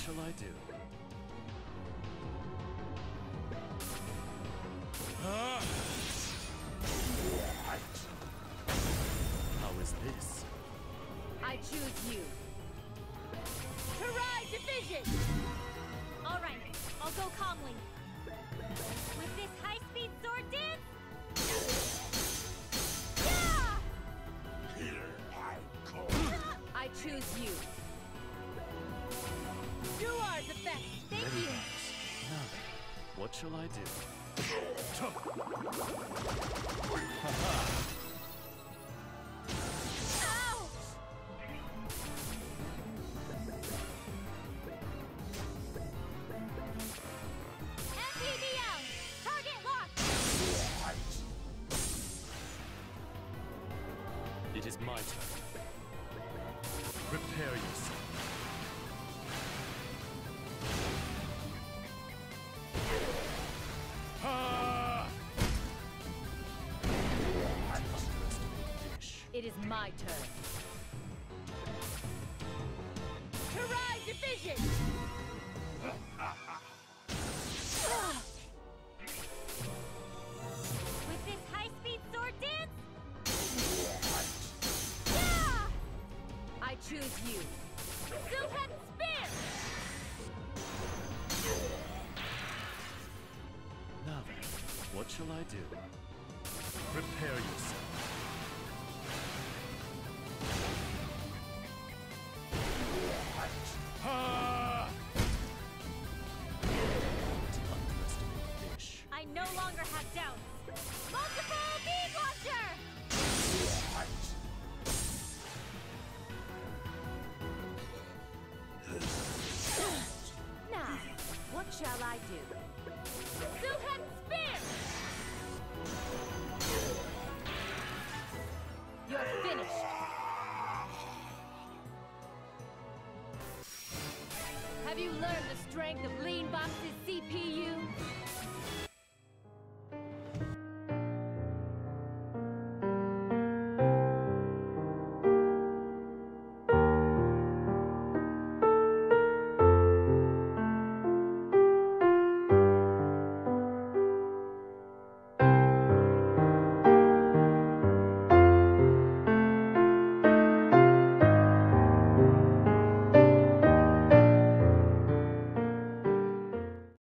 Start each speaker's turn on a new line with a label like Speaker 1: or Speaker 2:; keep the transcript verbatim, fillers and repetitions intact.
Speaker 1: shall I do? Ah! How is this?
Speaker 2: I choose you. Karai Division! Alright, I'll go calmly. With this high-speed sword dance? Yeah!
Speaker 3: Here I go.
Speaker 2: I choose you. You are the best! Thank
Speaker 1: Many
Speaker 2: you!
Speaker 1: thanks. Now then, what shall I do?
Speaker 2: Ow! M P B L! Target locked!
Speaker 1: It is my turn. Prepare yourself. Ah! Underestimate Dish.
Speaker 2: It is my turn. Karai Division! With this high-speed sword dance? Yeah! I choose you. Suhet Spear!
Speaker 1: Now then, what shall I do? Prepare yourself. Ah! Underestimate Dish.
Speaker 2: I no longer have doubts. Multiple beam launcher! Now, what shall I do? Suhet Spear! You're finished! Have you learned the strength of Lean Box's C P U?